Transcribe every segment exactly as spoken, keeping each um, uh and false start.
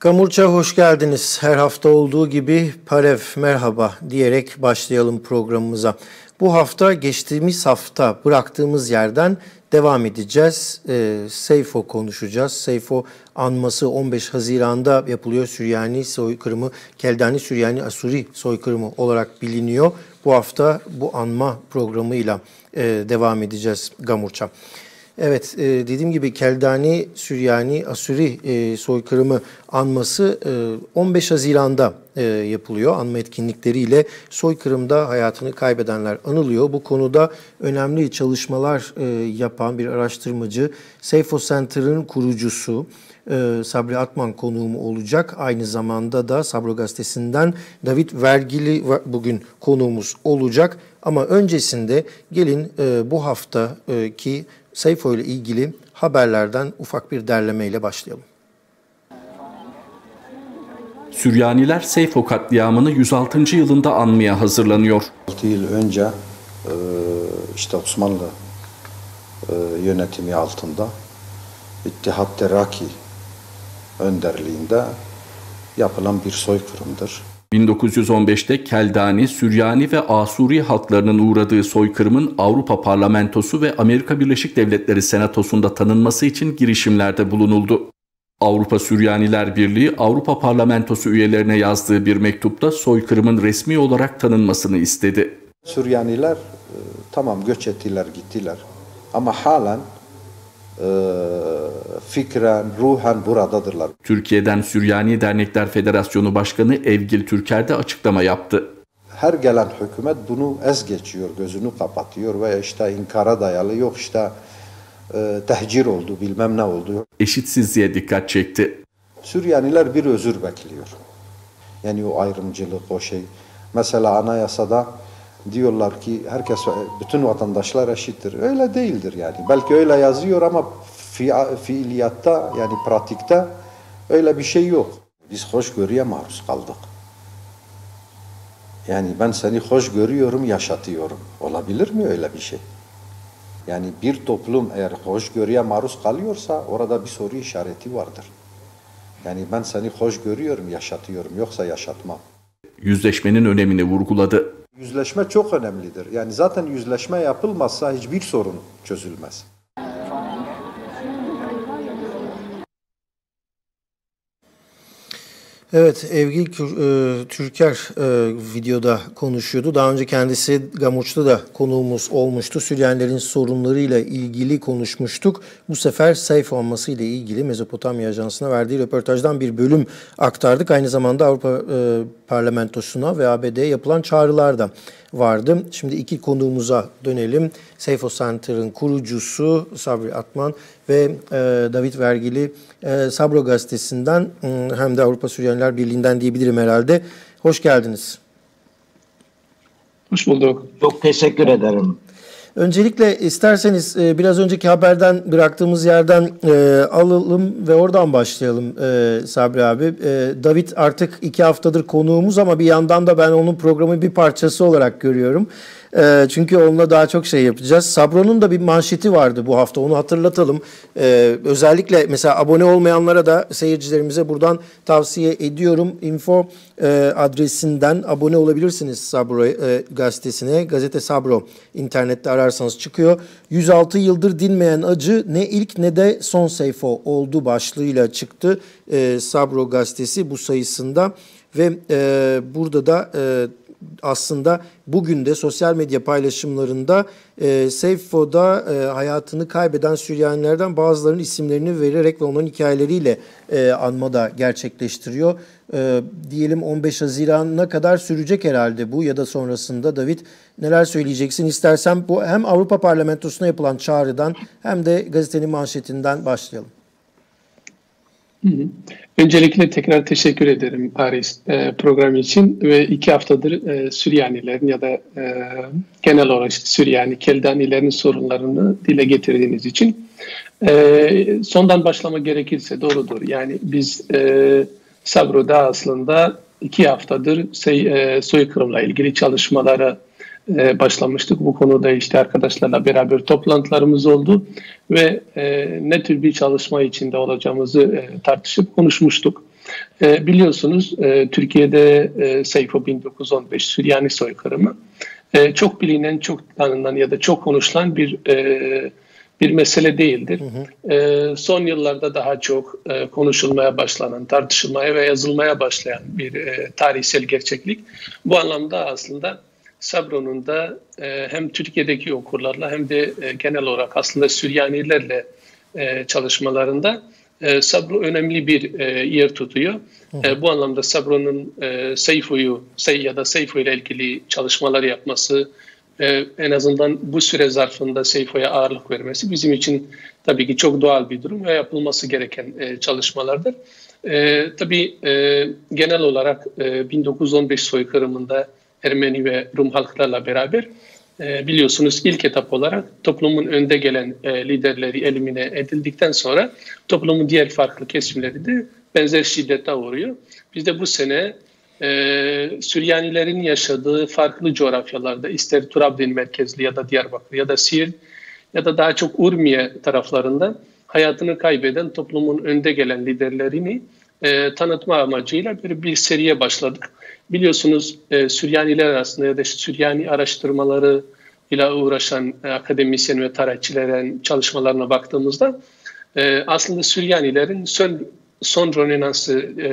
Gamurça hoş geldiniz. Her hafta olduğu gibi Parev merhaba diyerek başlayalım programımıza. Bu hafta geçtiğimiz hafta bıraktığımız yerden devam edeceğiz. E, Seyfo konuşacağız. Seyfo anması on beş Haziran'da yapılıyor. Süryani soykırımı, Keldani Süryani Asuri soykırımı olarak biliniyor. Bu hafta bu anma programıyla e, devam edeceğiz Gamurça. Evet, e, dediğim gibi Keldani Süryani Asuri e, soykırımı anması e, on beş Haziran'da e, yapılıyor. Anma etkinlikleriyle soykırımda hayatını kaybedenler anılıyor. Bu konuda önemli çalışmalar e, yapan bir araştırmacı, Seyfo Center'ın kurucusu e, Sabri Atman konuğum olacak. Aynı zamanda da Sabro gazetesinden David Vergili bugün konuğumuz olacak. Ama öncesinde gelin e, bu haftaki Seyfo ile ilgili haberlerden ufak bir derlemeyle başlayalım. Süryaniler Seyfo katliamını yüz altıncı yılında anmaya hazırlanıyor. altı yıl önce işte Osmanlı yönetimi altında İttihat Terakki önderliğinde yapılan bir soykırımdır. bin dokuz yüz on beşte Keldani, Süryani ve Asuri halklarının uğradığı soykırımın Avrupa Parlamentosu ve Amerika Birleşik Devletleri Senatosu'nda tanınması için girişimlerde bulunuldu. Avrupa Süryaniler Birliği, Avrupa Parlamentosu üyelerine yazdığı bir mektupta soykırımın resmi olarak tanınmasını istedi. Süryaniler tamam göç ettiler, gittiler ama halen e, fikren, ruhen buradadırlar. Türkiye'den Süryani Dernekler Federasyonu Başkanı Evgil Türker de açıklama yaptı. Her gelen hükümet bunu ez geçiyor, gözünü kapatıyor veya işte inkara dayalı, yok işte e, tehcir oldu, bilmem ne oldu. Eşitsizliğe dikkat çekti. Süryaniler bir özür bekliyor. Yani o ayrımcılık, o şey. Mesela anayasada diyorlar ki herkes, bütün vatandaşlar eşittir. Öyle değildir yani. Belki öyle yazıyor ama fi, fiiliyatta yani pratikte öyle bir şey yok. Biz hoşgörüye maruz kaldık. Yani ben seni hoş görüyorum, yaşatıyorum. Olabilir mi öyle bir şey? Yani bir toplum eğer hoşgörüye maruz kalıyorsa orada bir soru işareti vardır. Yani ben seni hoş görüyorum, yaşatıyorum. Yoksa yaşatmam. Yüzleşmenin önemini vurguladı. Yüzleşme çok önemlidir. Yani zaten yüzleşme yapılmazsa hiçbir sorun çözülmez. Evet, Evgil Türker e, videoda konuşuyordu. Daha önce kendisi Gamurç'ta da konuğumuz olmuştu. Süryanilerin sorunlarıyla ilgili konuşmuştuk. Bu sefer Seyfo anması ile ilgili Mezopotamya Ajansı'na verdiği röportajdan bir bölüm aktardık. Aynı zamanda Avrupa e, Parlamentosu'na ve A B D'ye yapılan çağrılar da vardı. Şimdi iki konuğumuza dönelim. Seyfo Center'ın kurucusu Sabri Atman ve e, David Vergili e, Sabro gazetesinden e, hem de Avrupa Süryaniler Birliği'nden diyebilirim herhalde. Hoş geldiniz. Hoş bulduk. Çok teşekkür ederim. Öncelikle isterseniz e, biraz önceki haberden bıraktığımız yerden e, alalım ve oradan başlayalım e, Sabri abi. E, David artık iki haftadır konuğumuz ama bir yandan da ben onun programın bir parçası olarak görüyorum. E, çünkü onunla daha çok şey yapacağız. Sabro'nun da bir manşeti vardı bu hafta, onu hatırlatalım. E, özellikle mesela abone olmayanlara da seyircilerimize buradan tavsiye ediyorum. Info e, adresinden abone olabilirsiniz Sabro e, gazetesine. Gazete Sabro internette ararsanız çıkıyor. yüz altı yıldır dinmeyen acı ne ilk ne de son Seyfo oldu başlığıyla çıktı e, Sabro gazetesi bu sayısında ve e, burada da e, aslında bugün de sosyal medya paylaşımlarında e, Seyfo'da e, hayatını kaybeden Süryanilerden bazılarının isimlerini vererek ve onların hikayeleriyle e, anma da gerçekleştiriyor. E, diyelim on beş Haziran'a kadar sürecek herhalde bu ya da sonrasında. David, neler söyleyeceksin? İstersen bu hem Avrupa Parlamentosu'na yapılan çağrıdan hem de gazetenin manşetinden başlayalım. Hı hı. Öncelikle tekrar teşekkür ederim Paris e, programı için ve iki haftadır e, Süryanilerin ya da e, genel olarak Süryani, Keldanilerin sorunlarını dile getirdiğiniz için. E, sondan başlama gerekirse doğrudur. Yani biz e, Sabro'da aslında iki haftadır say, e, soykırımla ilgili çalışmalara e, başlamıştık. Bu konuda işte arkadaşlarla beraber toplantılarımız oldu ve e, ne tür bir çalışma içinde olacağımızı e, tartışıp konuşmuştuk. E, biliyorsunuz e, Türkiye'de e, Seyfo bin dokuz yüz on beş Süryani soykırımı e, çok bilinen, çok tanınan ya da çok konuşulan bir e, bir mesele değildir. Hı hı. E, son yıllarda daha çok e, konuşulmaya başlanan, tartışılmaya ve yazılmaya başlayan bir e, tarihsel gerçeklik. Bu anlamda aslında Sabro'nun da e, hem Türkiye'deki okurlarla hem de e, genel olarak aslında Süryanilerle e, çalışmalarında e, Sabro önemli bir e, yer tutuyor. E, bu anlamda Sabro'nun e, Seyfo'yu Sey ya da Seyfo ile ilgili çalışmalar yapması, e, en azından bu süre zarfında Seyfo'ya ağırlık vermesi bizim için tabii ki çok doğal bir durum ve yapılması gereken e, çalışmalardır. E, tabii e, genel olarak e, bin dokuz yüz on beş soykırımında Ermeni ve Rum halklarla beraber e, biliyorsunuz ilk etap olarak toplumun önde gelen e, liderleri elimine edildikten sonra toplumun diğer farklı kesimleri de benzer şiddete uğruyor. Biz de bu sene e, Süryanilerin yaşadığı farklı coğrafyalarda ister Trabzon merkezli ya da Diyarbakır ya da Siirt ya da daha çok Urmiye taraflarında hayatını kaybeden toplumun önde gelen liderlerini e, tanıtma amacıyla bir, bir seriye başladık. Biliyorsunuz e, Süryaniler arasında ya da Süryani araştırmaları ile uğraşan e, akademisyen ve tarihçilerin çalışmalarına baktığımızda e, aslında Süryanilerin son, son Rönesansı e,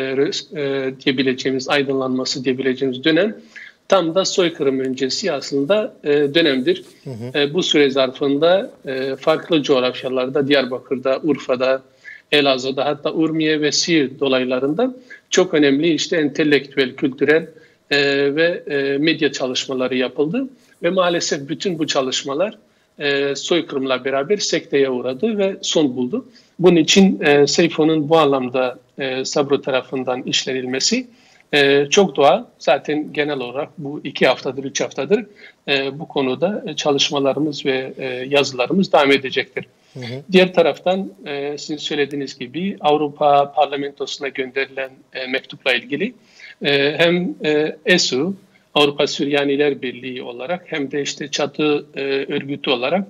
e, diyebileceğimiz, aydınlanması diyebileceğimiz dönem tam da soykırım öncesi aslında e, dönemdir. Hı hı. E, bu süre zarfında e, farklı coğrafyalarda, Diyarbakır'da, Urfa'da, Elazığ'da, hatta Urmiye ve Siirt dolaylarında çok önemli işte entelektüel, kültürel e, ve e, medya çalışmaları yapıldı. Ve maalesef bütün bu çalışmalar e, soykırımla beraber sekteye uğradı ve son buldu. Bunun için e, Seyfo'nun bu anlamda e, Sabro tarafından işlenilmesi e, çok doğal. Zaten genel olarak bu iki haftadır, üç haftadır e, bu konuda çalışmalarımız ve e, yazılarımız devam edecektir. Hı hı. Diğer taraftan e, sizin söylediğiniz gibi Avrupa Parlamentosu'na gönderilen e, mektupla ilgili e, hem e, E S U, Avrupa Süryaniler Birliği olarak hem de işte çatı e, örgütü olarak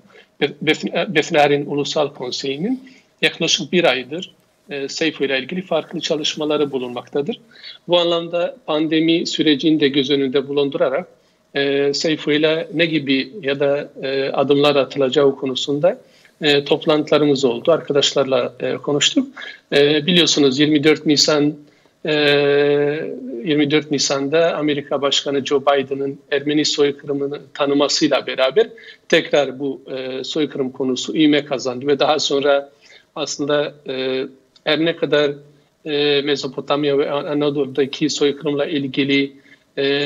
Befnarin Ulusal Konseyi'nin yaklaşık bir aydır e, Seyfo ile ilgili farklı çalışmaları bulunmaktadır. Bu anlamda pandemi sürecini de göz önünde bulundurarak e, Seyfo ile ne gibi ya da e, adımlar atılacağı konusunda E, toplantılarımız oldu. Arkadaşlarla e, konuştuk. E, biliyorsunuz yirmi dört Nisan e, yirmi dört Nisan'da Amerika Başkanı Joe Biden'ın Ermeni soykırımını tanımasıyla beraber tekrar bu e, soykırım konusu ivme kazandı ve daha sonra aslında e, her ne kadar e, Mezopotamya ve Anadolu'daki soykırımla ilgili e,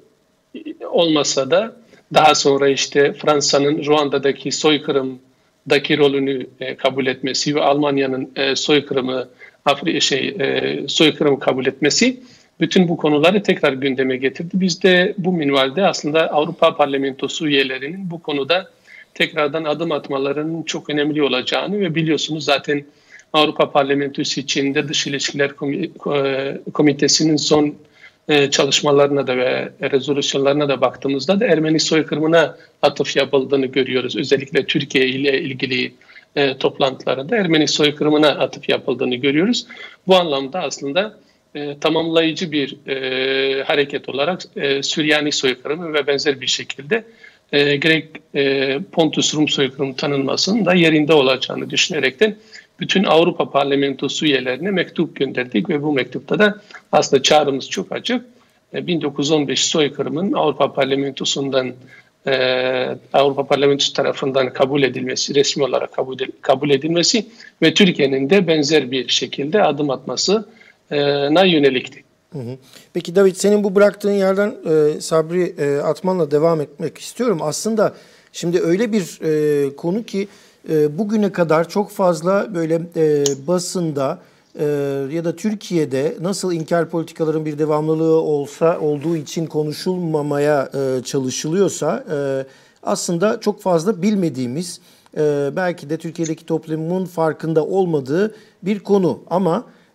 olmasa da daha sonra işte Fransa'nın Ruanda'daki soykırım daki rolünü e, kabul etmesi ve Almanya'nın e, soykırımı Afri şey e, soykırımı kabul etmesi bütün bu konuları tekrar gündeme getirdi. Biz de bu minvalde aslında Avrupa Parlamentosu üyelerinin bu konuda tekrardan adım atmalarının çok önemli olacağını ve biliyorsunuz zaten Avrupa Parlamentosu içinde Dış İlişkiler Komitesi'nin son çalışmalarına da ve rezolüsyonlarına da baktığımızda da Ermeni soykırımına atıf yapıldığını görüyoruz. Özellikle Türkiye ile ilgili e, toplantılarında Ermeni soykırımına atıf yapıldığını görüyoruz. Bu anlamda aslında e, tamamlayıcı bir e, hareket olarak e, Süryani soykırımı ve benzer bir şekilde e, gerek e, Pontus Rum soykırımı tanınmasının da yerinde olacağını düşünerekten bütün Avrupa Parlamentosu üyelerine mektup gönderdik ve bu mektupta da aslında çağrımız çok açık. bin dokuz yüz on beş soykırımın Avrupa Parlamentosu'ndan e, Avrupa Parlamentosu tarafından kabul edilmesi, resmi olarak kabul, kabul edilmesi ve Türkiye'nin de benzer bir şekilde adım atmasına yönelikti. Hı hı. Peki David, senin bu bıraktığın yerden e, Sabri e, Atman'la devam etmek istiyorum. Aslında şimdi öyle bir e, konu ki e, bugüne kadar çok fazla böyle e, basında e, ya da Türkiye'de nasıl inkar politikaların bir devamlılığı olsa olduğu için konuşulmamaya e, çalışılıyorsa e, aslında çok fazla bilmediğimiz, e, belki de Türkiye'deki toplumun farkında olmadığı bir konu ama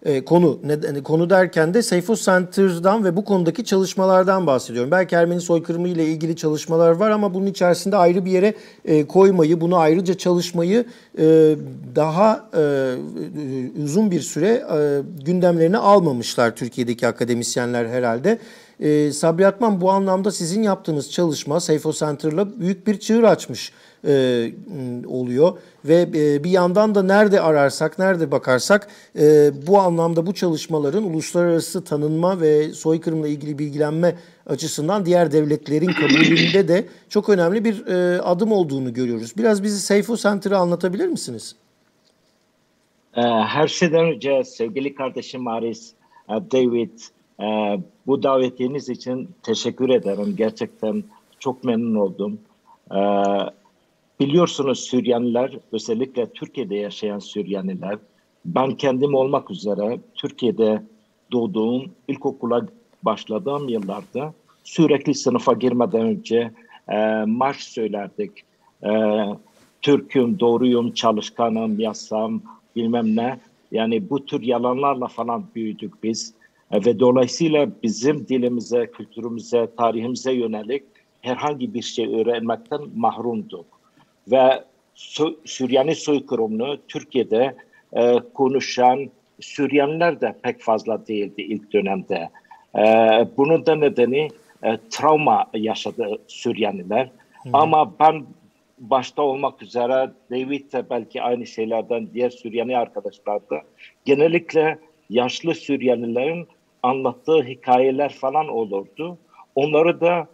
E, konu ne, konu derken de Seyfo Center'dan ve bu konudaki çalışmalardan bahsediyorum. Belki Ermeni soykırımı ile ilgili çalışmalar var ama bunun içerisinde ayrı bir yere e, koymayı, bunu ayrıca çalışmayı e, daha e, uzun bir süre e, gündemlerine almamışlar Türkiye'deki akademisyenler herhalde. E, Sabri Atman, bu anlamda sizin yaptığınız çalışma Seyfo Center'la büyük bir çığır açmış e, oluyor ve e, bir yandan da nerede ararsak, nerede bakarsak e, bu anlamda bu çalışmaların uluslararası tanınma ve soykırımla ilgili bilgilenme açısından diğer devletlerin kabulünde de çok önemli bir e, adım olduğunu görüyoruz. Biraz bizi Seyfo Center'ı anlatabilir misiniz? Her şeyden önce sevgili kardeşim Aris, David, bu davetiniz için teşekkür ederim. Gerçekten çok memnun oldum. Biliyorsunuz Süryaniler, özellikle Türkiye'de yaşayan Süryaniler, ben kendim olmak üzere Türkiye'de doğduğum, ilkokula başladığım yıllarda sürekli sınıfa girmeden önce e, marş söylerdik. E, Türk'üm, doğruyum, çalışkanım, yasam, bilmem ne. Yani bu tür yalanlarla falan büyüdük biz. E, ve dolayısıyla bizim dilimize, kültürümüze, tarihimize yönelik herhangi bir şey öğrenmekten mahrumduk. Ve Süryani soykırımını Türkiye'de e, konuşan Süryaniler de pek fazla değildi ilk dönemde. E, bunun da nedeni e, travma yaşadı Süryaniler. Hı. Ama ben başta olmak üzere David de belki aynı şeylerden diğer Süryani arkadaşlar da genellikle yaşlı Süryanilerin anlattığı hikayeler falan olurdu. Onları da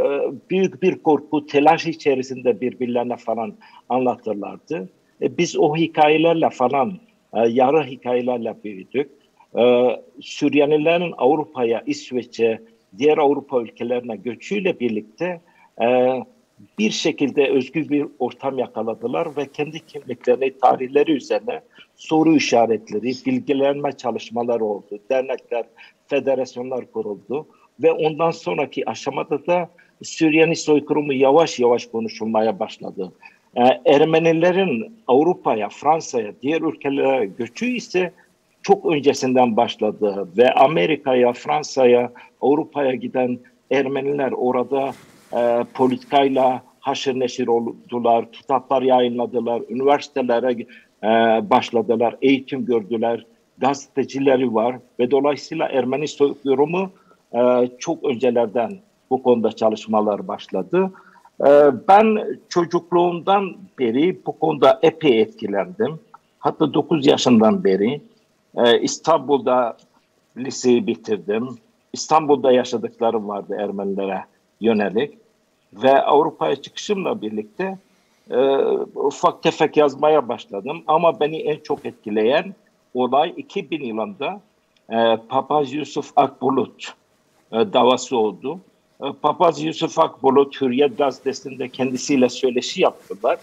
büyük bir korku, telaş içerisinde birbirlerine falan anlatırlardı. E, biz o hikayelerle falan, e, yarı hikayelerle büyüdük. E, Süryanilerin Avrupa'ya, İsveç'e, diğer Avrupa ülkelerine göçüyle birlikte e, bir şekilde özgür bir ortam yakaladılar ve kendi kimliklerini, tarihleri üzerine soru işaretleri, bilgilenme çalışmaları oldu. Dernekler, federasyonlar kuruldu. Ve ondan sonraki aşamada da Süryani soykırımı yavaş yavaş konuşulmaya başladı. Ee, Ermenilerin Avrupa'ya, Fransa'ya, diğer ülkelere göçü ise çok öncesinden başladı. Ve Amerika'ya, Fransa'ya, Avrupa'ya giden Ermeniler orada e, politikayla haşır neşir oldular, kitaplar yayınladılar, üniversitelere e, başladılar, eğitim gördüler, gazetecileri var ve dolayısıyla Ermeni soykırımı Ee, çok öncelerden bu konuda çalışmalar başladı. Ee, ben çocukluğumdan beri bu konuda epey etkilendim. Hatta dokuz yaşından beri e, İstanbul'da liseyi bitirdim. İstanbul'da yaşadıklarım vardı Ermenilere yönelik. Ve Avrupa'ya çıkışımla birlikte e, ufak tefek yazmaya başladım. Ama beni en çok etkileyen olay iki bin yılında e, Papaz Yusuf Akbulut davası oldu. Papaz Yusuf Akbulut Hürriyet Gazetesi'nde kendisiyle söyleşi yaptılar.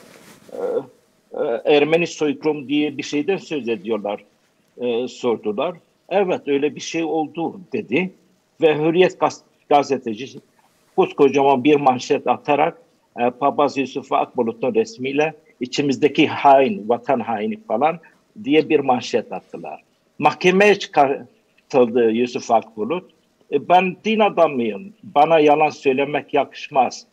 Ermeni soykırım diye bir şeyden söz ediyorlar, sordular. Evet, öyle bir şey oldu dedi. Ve Hürriyet gazeteci koskocaman bir manşet atarak Papaz Yusuf Akbulut'un resmiyle içimizdeki hain, vatan haini falan diye bir manşet attılar. Mahkemeye çıkartıldı Yusuf Akbulut. Ben din adamıyım. Bana yalan söylemek yakışmaz.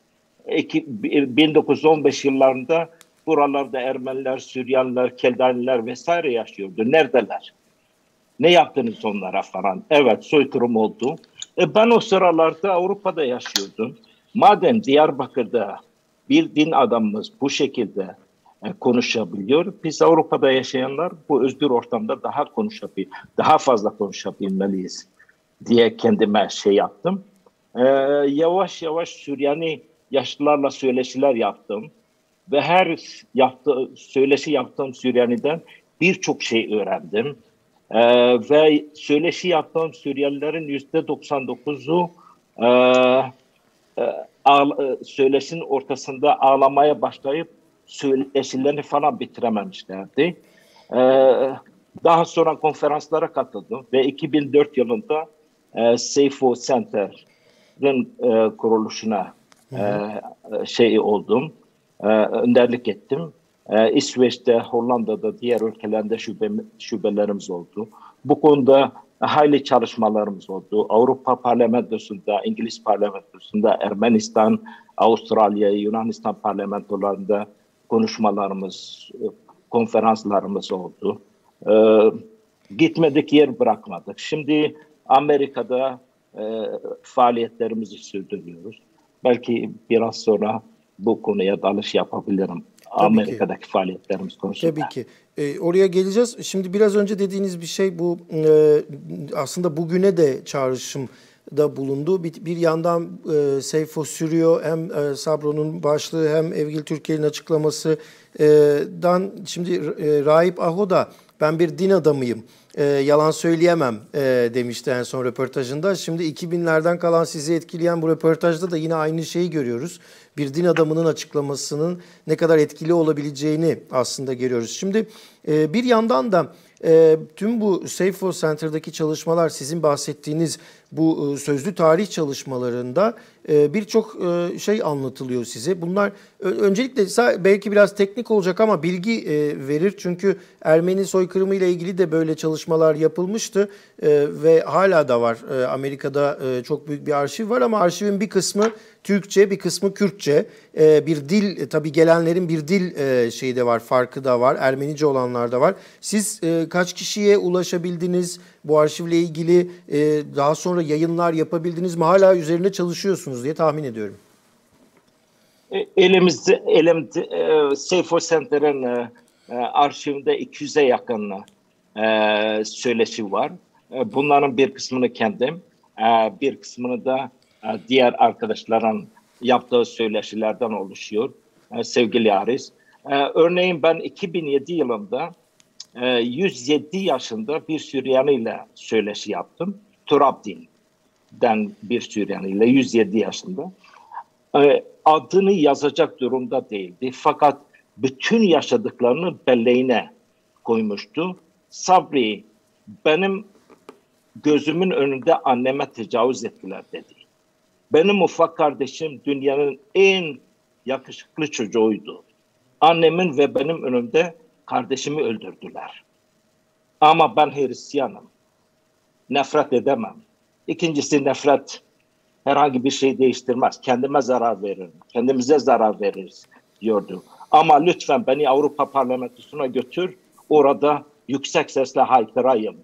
bin dokuz yüz on beş yıllarında buralarda Ermeniler, Süryaniler, Keldaniler vesaire yaşıyordu. Neredeler? Ne yaptınız onlara falan? Evet, soykırım oldu. E ben o sıralarda Avrupa'da yaşıyordum. Madem Diyarbakır'da bir din adamımız bu şekilde e, konuşabiliyor, biz Avrupa'da yaşayanlar bu özgür ortamda daha konuşabil, daha fazla konuşabilmeliyiz diye kendime şey yaptım. Ee, yavaş yavaş Süryani yaşlılarla söyleşiler yaptım. Ve her yaptığı, söyleşi yaptığım Süryani'den birçok şey öğrendim. Ee, ve söyleşi yaptığım Süryanilerin yüzde doksan dokuzu e, e, ağla, söyleşinin ortasında ağlamaya başlayıp söyleşilerini falan bitirememişlerdi. Ee, daha sonra konferanslara katıldım ve iki bin dört yılında E, Seyfo Center'ın e, kuruluşuna e, şey oldum, e, önderlik ettim. E, İsveç'te, Hollanda'da, diğer ülkelerde şube, şubelerimiz oldu. Bu konuda hayli çalışmalarımız oldu. Avrupa Parlamentosu'nda, İngiliz Parlamentosu'nda, Ermenistan, Avustralya, Yunanistan parlamentolarında konuşmalarımız, konferanslarımız oldu. Ee, gitmedik yer bırakmadık. Şimdi Amerika'da e, faaliyetlerimizi sürdürüyoruz. Belki biraz sonra bu konuya dalış yapabilirim. Tabii Amerika'daki ki. faaliyetlerimiz konusunda. Tabii ki. E, oraya geleceğiz. Şimdi biraz önce dediğiniz bir şey bu e, aslında bugüne de çağrışımda bulundu. Bir, bir yandan e, Seyfo sürüyor. Hem e, Sabro'nun başlığı hem Evgil Türkel'in açıklamasından. Şimdi e, Rahip Aho da ben bir din adamıyım, e, yalan söyleyemem e, demişti en son röportajında. Şimdi iki binlerden kalan sizi etkileyen bu röportajda da yine aynı şeyi görüyoruz. Bir din adamının açıklamasının ne kadar etkili olabileceğini aslında görüyoruz. Şimdi e, bir yandan da e, tüm bu Seyfo Center'daki çalışmalar, sizin bahsettiğiniz bu e, sözlü tarih çalışmalarında e, birçok e, şey anlatılıyor size. Bunlar ö- öncelikle belki biraz teknik olacak ama bilgi e, verir. Çünkü Ermeni soykırımı ile ilgili de böyle çalışmalar yapılmıştı e, ve hala da var. E, Amerika'da e, çok büyük bir arşiv var ama arşivin bir kısmı Türkçe, bir kısmı Kürtçe. E, bir dil, tabii gelenlerin bir dil e, şeyi de var, farkı da var. Ermenice olanlar da var. Siz e, kaç kişiye ulaşabildiniz bu arşivle ilgili? E, daha sonra yayınlar yapabildiniz mi? Hala üzerine çalışıyorsunuz diye tahmin ediyorum. Elimizde, elimde e, Seyfo Center'ın e, arşivinde iki yüze yakın e, söyleşi var. E, bunların bir kısmını kendim, e, bir kısmını da e, diğer arkadaşların yaptığı söyleşilerden oluşuyor. E, sevgili Aris. E, örneğin ben iki bin yedi yılında e, yüz yedi yaşında bir Süryani ile söyleşi yaptım. Turabdin'den bir Süryani ile yüz yedi yaşında. E, adını yazacak durumda değildi. Fakat bütün yaşadıklarını belleğine koymuştu. Sabri, benim gözümün önünde anneme tecavüz ettiler dedi. Benim ufak kardeşim dünyanın en yakışıklı çocuğuydu. Annemin ve benim önümde kardeşimi öldürdüler. Ama ben Hristiyanım. Nefret edemem. İkincisi, nefret herhangi bir şey değiştirmez. Kendime zarar veririm. Kendimize zarar veririz diyordu. Ama lütfen beni Avrupa Parlamentosu'na götür. Orada yüksek sesle haykırayım.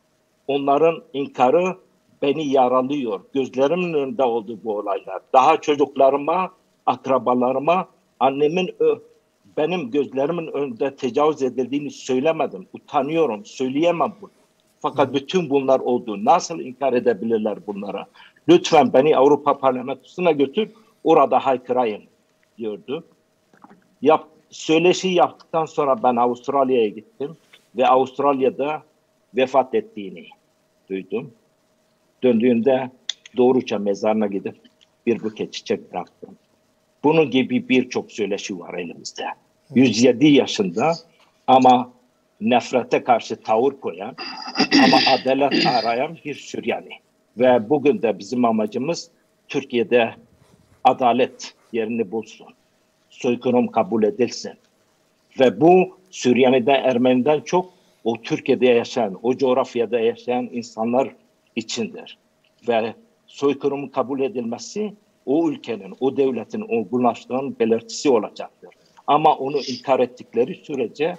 Onların inkarı beni yaralıyor. Gözlerimin önünde oldu bu olaylar. Daha çocuklarıma, akrabalarıma, annemin benim gözlerimin önünde tecavüz edildiğini söylemedim. Utanıyorum, söyleyemem bunu. Fakat bütün bunlar oldu. Nasıl inkar edebilirler bunlara? Lütfen beni Avrupa Parlamentosu'na götür, orada haykırayım diyordu. Yap, söyleşi yaptıktan sonra ben Avustralya'ya gittim ve Avustralya'da vefat ettiğini duydum. Döndüğümde doğruca mezarına gidip bir buket çiçek bıraktım. Bunun gibi birçok söyleşi var elimizde. yüz yedi yaşında ama nefrete karşı tavır koyan ama adalet arayan bir Süryani. Ve bugün de bizim amacımız Türkiye'de adalet yerini bulsun. Soykırım kabul edilsin. Ve bu Süryani'den, Ermeni'den çok o Türkiye'de yaşayan, o coğrafyada yaşayan insanlar içindir. Ve soykırımın kabul edilmesi o ülkenin, o devletin olgunlaştığının belirtisi olacaktır. Ama onu inkar ettikleri sürece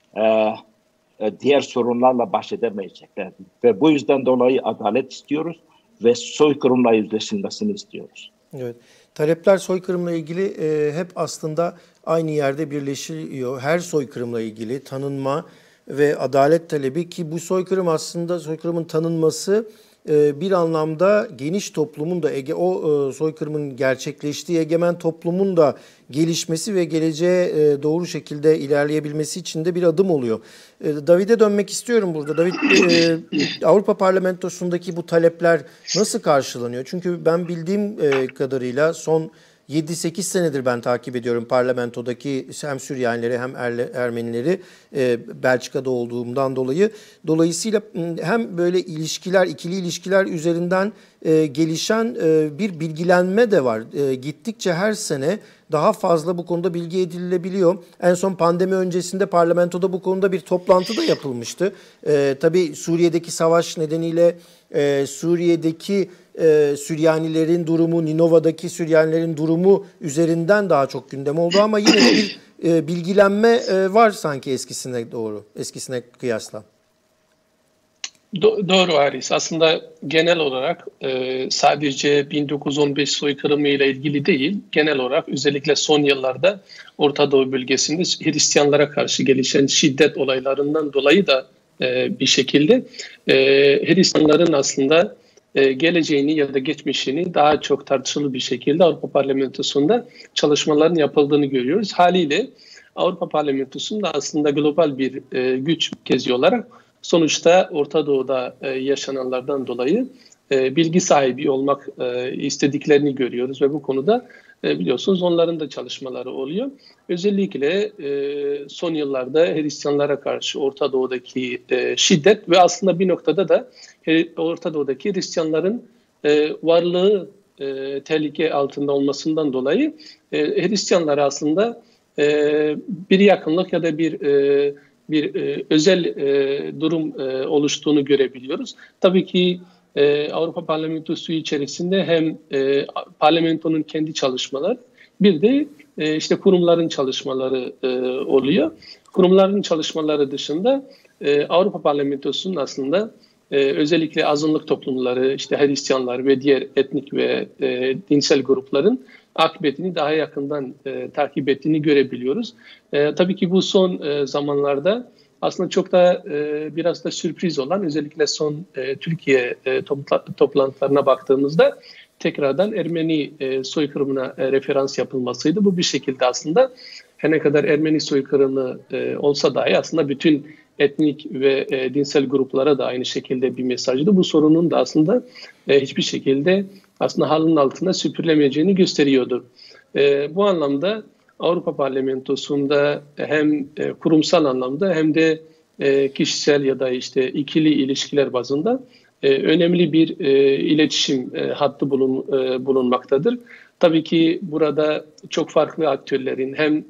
e, diğer sorunlarla baş edemeyeceklerdir. Ve bu yüzden dolayı adalet istiyoruz ve soykırımla yüzleşilmesini istiyoruz. Evet. Talepler soykırımla ilgili e, hep aslında aynı yerde birleşiyor. Her soykırımla ilgili tanınma ve adalet talebi, ki bu soykırım aslında soykırımın tanınması e, bir anlamda geniş toplumun da ege, o e, soykırımın gerçekleştiği egemen toplumun da gelişmesi ve geleceğe e, doğru şekilde ilerleyebilmesi için de bir adım oluyor. E, David'e dönmek istiyorum burada. David, e, Avrupa Parlamentosu'ndaki bu talepler nasıl karşılanıyor? Çünkü ben bildiğim e, kadarıyla son yedi sekiz senedir ben takip ediyorum parlamentodaki hem Süryanileri hem Erle, Ermenileri e, Belçika'da olduğumdan dolayı. Dolayısıyla hem böyle ilişkiler, ikili ilişkiler üzerinden e, gelişen e, bir bilgilenme de var. E, gittikçe her sene daha fazla bu konuda bilgi edinilebiliyor. En son pandemi öncesinde parlamentoda bu konuda bir toplantı da yapılmıştı. E, tabii Suriye'deki savaş nedeniyle e, Suriye'deki e, Süryanilerin durumu, Ninova'daki Süryanilerin durumu üzerinden daha çok gündem oldu ama yine de bir e, bilgilenme e, var sanki eskisine doğru, eskisine kıyasla. Do- doğru Haris. Aslında genel olarak e, sadece bin dokuz yüz on beş soykırımı ile ilgili değil, genel olarak özellikle son yıllarda Orta Doğu bölgesinde Hristiyanlara karşı gelişen şiddet olaylarından dolayı da e, bir şekilde e, Hristiyanların aslında e, geleceğini ya da geçmişini daha çok tartışılı bir şekilde Avrupa Parlamentosu'nda çalışmaların yapıldığını görüyoruz. Haliyle Avrupa Parlamentosu'nda aslında global bir e, güç merkezi olarak sonuçta Orta Doğu'da e, yaşananlardan dolayı e, bilgi sahibi olmak e, istediklerini görüyoruz ve bu konuda e, biliyorsunuz onların da çalışmaları oluyor. Özellikle e, son yıllarda Hristiyanlara karşı Orta Doğu'daki e, şiddet ve aslında bir noktada da Orta Doğu'daki Hristiyanların e, varlığı e, tehlike altında olmasından dolayı e, Hristiyanlara aslında e, bir yakınlık ya da bir e, bir e, özel e, durum e, oluştuğunu görebiliyoruz. Tabii ki e, Avrupa Parlamentosu içerisinde hem e, parlamentonun kendi çalışmaları bir de e, işte kurumların çalışmaları e, oluyor. Kurumların çalışmaları dışında e, Avrupa Parlamentosu'nun aslında e, özellikle azınlık toplumları, işte Hristiyanlar ve diğer etnik ve e, dinsel grupların akıbetini daha yakından e, takip ettiğini görebiliyoruz. E, tabii ki bu son e, zamanlarda aslında çok da e, biraz da sürpriz olan özellikle son e, Türkiye e, topla- toplantılarına baktığımızda tekrardan Ermeni e, soykırımına e, referans yapılmasıydı. Bu bir şekilde aslında her ne kadar Ermeni soykırımı e, olsa dahi aslında bütün etnik ve e, dinsel gruplara da aynı şekilde bir mesajdı. Bu sorunun da aslında e, hiçbir şekilde aslında halının altına süpürülemeyeceğini gösteriyordu. E, bu anlamda Avrupa Parlamentosu'nda hem e, kurumsal anlamda hem de e, kişisel ya da işte ikili ilişkiler bazında e, önemli bir e, iletişim e, hattı bulun, e, bulunmaktadır. Tabii ki burada çok farklı aktörlerin hem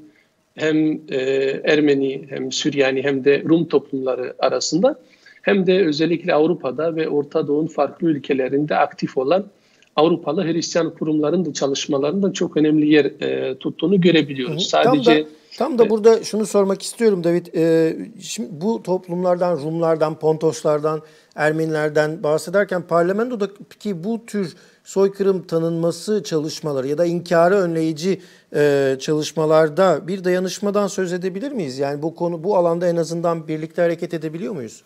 hem e, Ermeni hem Süryani hem de Rum toplumları arasında hem de özellikle Avrupa'da ve Orta Doğu'nun farklı ülkelerinde aktif olan Avrupalı Hristiyan kurumların da çalışmalarında çok önemli yer e, tuttuğunu görebiliyoruz. Hı hı. Sadece tam da, tam da burada şunu sormak istiyorum David. E, şimdi bu toplumlardan, Rumlardan, Pontoslardan, Ermenilerden bahsederken parlamentodaki bu tür soykırım tanınması çalışmaları ya da inkarı önleyici e, çalışmalarda bir dayanışmadan söz edebilir miyiz? Yani bu konu, bu alanda en azından birlikte hareket edebiliyor muyuz?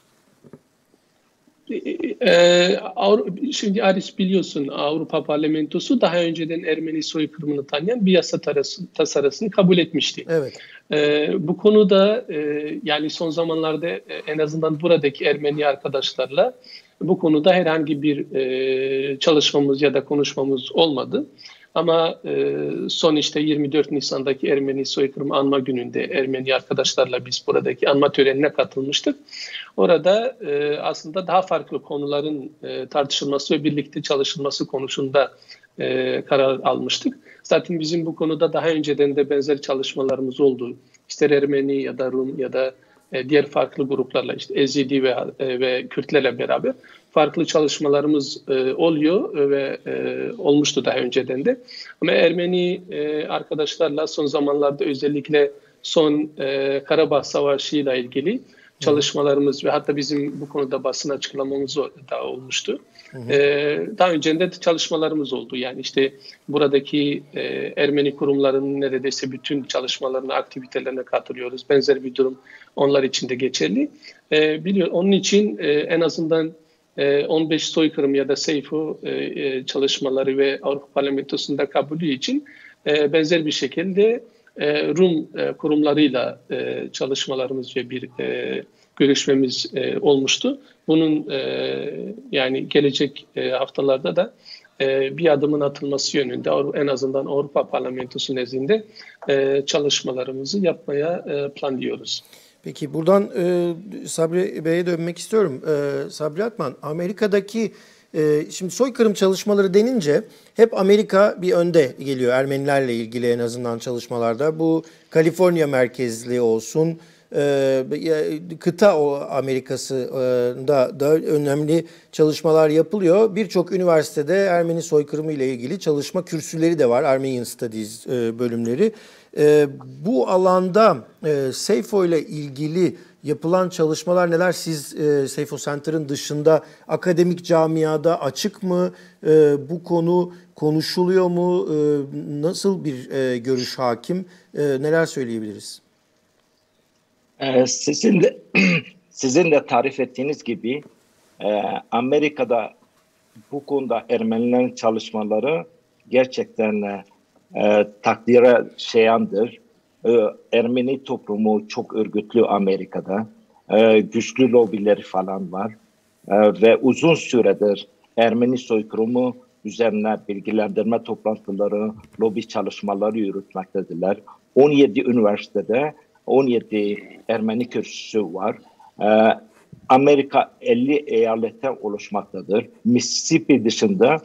Ee, şimdi Aris biliyorsun Avrupa Parlamentosu daha önceden Ermeni soykırımını tanıyan bir yasa tasarısını kabul etmişti. Evet. Ee, bu konuda e, yani son zamanlarda e, en azından buradaki Ermeni arkadaşlarla bu konuda herhangi bir e, çalışmamız ya da konuşmamız olmadı. Ama e, son işte yirmi dört Nisan'daki Ermeni soykırım anma gününde Ermeni arkadaşlarla biz buradaki anma törenine katılmıştık. Orada e, aslında daha farklı konuların e, tartışılması ve birlikte çalışılması konusunda e, karar almıştık. Zaten bizim bu konuda daha önceden de benzer çalışmalarımız oldu. İster Ermeni ya da Rum ya da e, diğer farklı gruplarla işte Ezidi ve, e, ve Kürtlerle beraber farklı çalışmalarımız e, oluyor ve e, olmuştu daha önceden de. Ama Ermeni e, arkadaşlarla son zamanlarda özellikle son e, Karabağ Savaşı ile ilgili çalışmalarımız ve hatta bizim bu konuda basın açıklamamız da olmuştu. Hı hı. Ee, daha önce de çalışmalarımız oldu. Yani işte buradaki e, Ermeni kurumlarının neredeyse bütün çalışmalarına, aktivitelerine katılıyoruz. Benzer bir durum onlar için de geçerli. Ee, biliyor, onun için e, en azından e, on beş soykırım ya da Seyfo e, çalışmaları ve Avrupa Parlamentosu'nda kabulü için e, benzer bir şekilde e, Rum e, kurumlarıyla e, çalışmalarımız ve bir e, görüşmemiz e, olmuştu. Bunun e, yani gelecek e, haftalarda da e, bir adımın atılması yönünde en azından Avrupa Parlamentosu nezdinde e, çalışmalarımızı yapmaya e, planlıyoruz. Peki buradan e, Sabri Bey'e dönmek istiyorum. E, Sabri Atman, Amerika'daki e, şimdi soykırım çalışmaları denince hep Amerika bir önde geliyor Ermenilerle ilgili en azından çalışmalarda. Bu Kaliforniya merkezli olsun, e, kıta o Amerika'sında da önemli çalışmalar yapılıyor. Birçok üniversitede Ermeni soykırımı ile ilgili çalışma kürsüleri de var, Armenian Studies e, bölümleri. E, bu alanda e, SEIFO ile ilgili yapılan çalışmalar neler? Siz e, SEIFO Center'ın dışında akademik camiada açık mı? E, bu konu konuşuluyor mu? E, nasıl bir e, görüş hakim? E, neler söyleyebiliriz? Ee, sizin de sizin de tarif ettiğiniz gibi e, Amerika'da bu konuda Ermenilerin çalışmaları gerçekten e, e, takdire şayandır. E, Ermeni toplumu çok örgütlü Amerika'da. E, güçlü lobileri falan var. E, ve uzun süredir Ermeni soykırımı üzerine bilgilendirme toplantıları, lobi çalışmaları yürütmektedirler. on yedi üniversitede on yedi Ermeni kürsüsü var. Ee, Amerika elli eyaletten oluşmaktadır. Mississippi dışında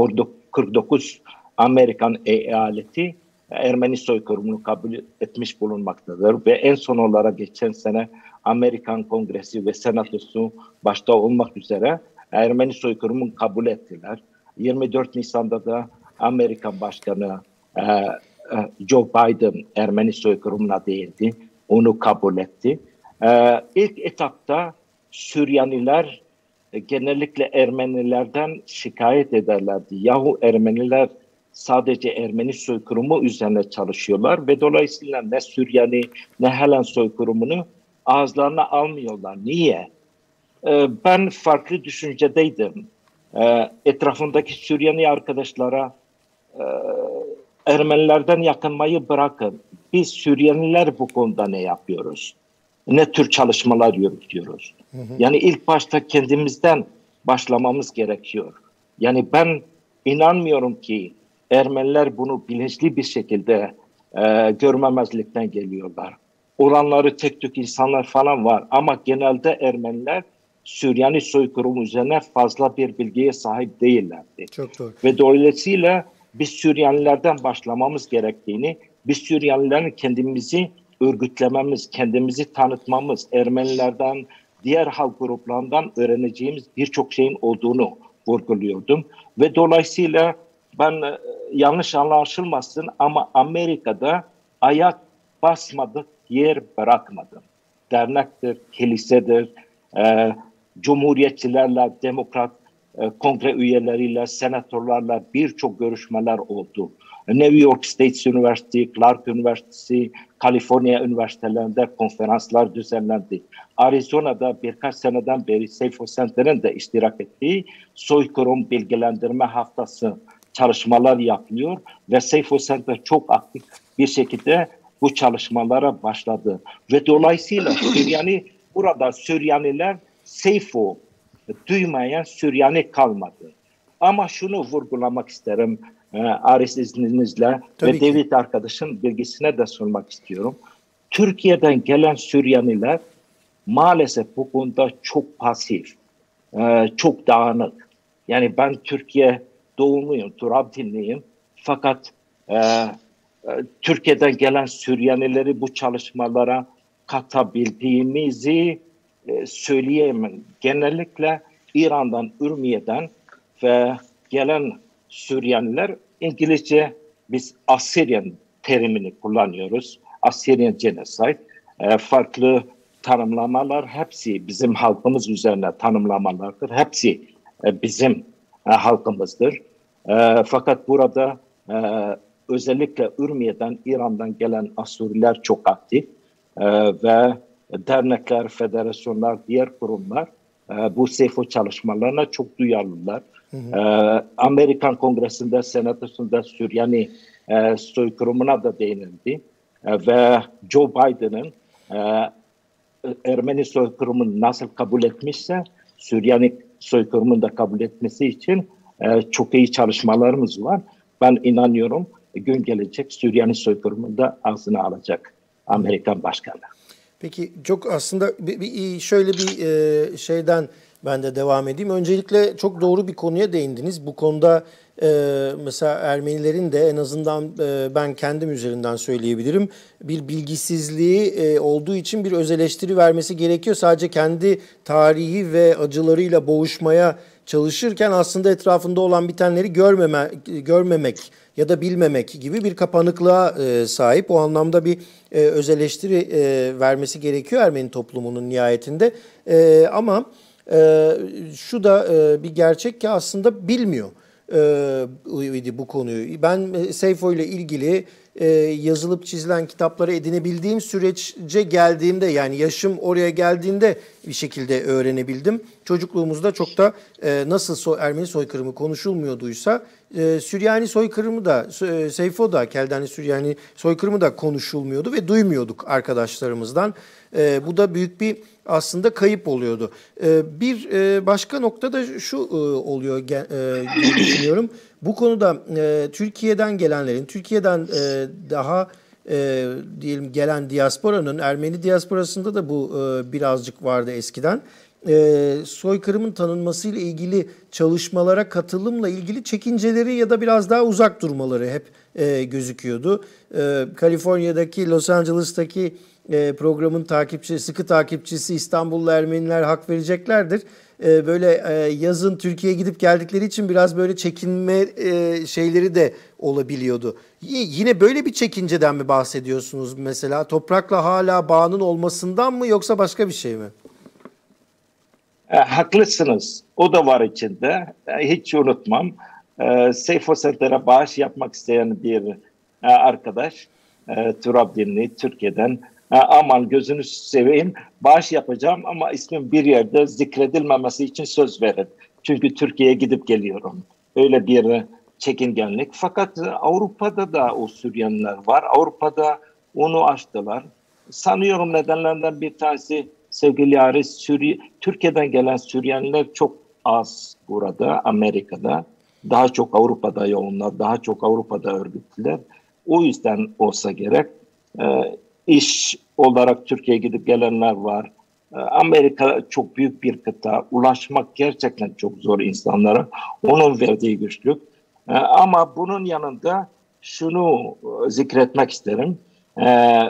kırk dokuz Amerikan eyaleti Ermeni soykırımını kabul etmiş bulunmaktadır. Ve en son olarak geçen sene Amerikan Kongresi ve Senatosu başta olmak üzere Ermeni soykırımını kabul ettiler. yirmi dört Nisan'da da Amerikan Başkanı e, Joe Biden Ermeni soykırımına değindi. Onu kabul etti. Ee, ilk etapta Süryaniler e, genellikle Ermenilerden şikayet ederlerdi. Yahu Ermeniler sadece Ermeni soykırımı üzerine çalışıyorlar ve dolayısıyla ne Süryani ne Helen soykırımını ağızlarına almıyorlar. Niye? Ee, ben farklı düşüncedeydim. Ee, etrafındaki Süryani arkadaşlara e, Ermenilerden yakınmayı bırakın. Biz Süryaniler bu konuda ne yapıyoruz? Ne tür çalışmalar yürütüyoruz? Hı hı. Yani ilk başta kendimizden başlamamız gerekiyor. Yani ben inanmıyorum ki Ermeniler bunu bilinçli bir şekilde e, görmemezlikten geliyorlar. Olanları tek tük insanlar falan var ama genelde Ermeniler Süryani soykırımı üzerine fazla bir bilgiye sahip değillerdi. Çok doğru. Ve dolayısıyla biz Süryanilerden başlamamız gerektiğini, biz Süryanilerin kendimizi örgütlememiz, kendimizi tanıtmamız, Ermenilerden, diğer halk gruplarından öğreneceğimiz birçok şeyin olduğunu vurguluyordum. Ve dolayısıyla ben yanlış anlaşılmasın ama Amerika'da ayak basmadık yer bırakmadım. Dernektir, kilisedir, e, cumhuriyetçilerle, demokrat e, kongre üyeleriyle, senatörlerle birçok görüşmeler oldu. New York State University, Clark Üniversitesi, Kaliforniya üniversitelerinde konferanslar düzenlendi. Arizona'da birkaç seneden beri SEIFO Center'ın da iştirak ettiği soykırım bilgilendirme haftası çalışmalar yapılıyor ve SEIFO Center çok aktif bir şekilde bu çalışmalara başladı. Ve dolayısıyla Süryani, burada Süryaniler SEIFO duymayan Süryani kalmadı. Ama şunu vurgulamak isterim, e, Aris izninizle Tabii ve ki. David arkadaşın bilgisine de sunmak istiyorum. Türkiye'den gelen Süryaniler maalesef bu konuda çok pasif, e, çok dağınık. Yani ben Türkiye doğumluyum, Turabdinliyim. Fakat e, e, Türkiye'den gelen Süryanileri bu çalışmalara katabildiğimizi e, söyleyemem. Genellikle İran'dan, Ürmiye'den ve gelen Süryaniler, İngilizce biz Assyrian terimini kullanıyoruz. Assyrian Genocide. E, farklı tanımlamalar, hepsi bizim halkımız üzerine tanımlamalardır. Hepsi e, bizim e, halkımızdır. E, fakat burada e, özellikle Ürmiye'den, İran'dan gelen Asuriler çok aktif e, ve dernekler, federasyonlar, diğer kurumlar e, bu SEIFO çalışmalarına çok duyarlılar. Hı hı. E, Amerikan Kongresi'nde, Senatosu'nda Süryani e, soykırımına da değinildi. E, ve Joe Biden'ın e, Ermeni soykırımını nasıl kabul etmişse Süryani soykırımını da kabul etmesi için e, çok iyi çalışmalarımız var. Ben inanıyorum gün gelecek Süryani soykırımını da ağzına alacak Amerikan başkanı. Peki çok aslında bir, bir, şöyle bir e, şeyden ben de devam edeyim. Öncelikle çok doğru bir konuya değindiniz. Bu konuda e, mesela Ermenilerin de en azından e, ben kendim üzerinden söyleyebilirim. Bir bilgisizliği e, olduğu için bir öz eleştiri vermesi gerekiyor. Sadece kendi tarihi ve acılarıyla boğuşmaya çalışırken aslında etrafında olan bitenleri görmeme, görmemek ya da bilmemek gibi bir kapanıklığa e, sahip. O anlamda bir e, öz eleştiri e, vermesi gerekiyor Ermeni toplumunun nihayetinde. E, ama e, şu da e, bir gerçek ki aslında bilmiyor e, bu konuyu. Ben e, Seyfo ile ilgili e, yazılıp çizilen kitapları edinebildiğim sürece geldiğimde, yani yaşım oraya geldiğinde bir şekilde öğrenebildim. Çocukluğumuzda çok da e, nasıl so Ermeni soykırımı konuşulmuyorduysa e, Süryani soykırımı da, e, Seyfo da, Keldani Süryani soykırımı da konuşulmuyordu ve duymuyorduk arkadaşlarımızdan. E, bu da büyük bir aslında kayıp oluyordu. E, bir e, başka nokta da şu e, oluyor e, diye düşünüyorum. Bu konuda e, Türkiye'den gelenlerin, Türkiye'den e, daha e, diyelim gelen diasporanın, Ermeni diasporasında da bu e, birazcık vardı eskiden. E, soykırımın tanınmasıyla ilgili çalışmalara katılımla ilgili çekinceleri ya da biraz daha uzak durmaları hep e, gözüküyordu. E, Kaliforniya'daki, Los Angeles'taki e, programın takipçisi, sıkı takipçisi İstanbullu Ermeniler hak vereceklerdir. E, böyle e, yazın Türkiye'ye gidip geldikleri için biraz böyle çekinme e, şeyleri de olabiliyordu. Y- yine böyle bir çekinceden mi bahsediyorsunuz mesela? Toprakla hala bağının olmasından mı yoksa başka bir şey mi? E, haklısınız. O da var içinde. E, hiç unutmam. E, Seyfo Center'e bağış yapmak isteyen bir e, arkadaş, e, Turabdinli, Türkiye'den, e, aman gözünü seveyim, bağış yapacağım ama ismim bir yerde zikredilmemesi için söz verin. Çünkü Türkiye'ye gidip geliyorum. Öyle bir çekingenlik. Fakat Avrupa'da da o Süryaniler var. Avrupa'da onu aştılar. Sanıyorum nedenlerden bir tanesi, sevgili Aris, Sürya, Türkiye'den gelen Süryaniler çok az burada, Amerika'da. Daha çok Avrupa'da yoğunlar, daha çok Avrupa'da örgütlüler. O yüzden olsa gerek. E, iş olarak Türkiye'ye gidip gelenler var. E, Amerika çok büyük bir kıta. Ulaşmak gerçekten çok zor insanlara. Onun verdiği güçlük. E, ama bunun yanında şunu zikretmek isterim. E,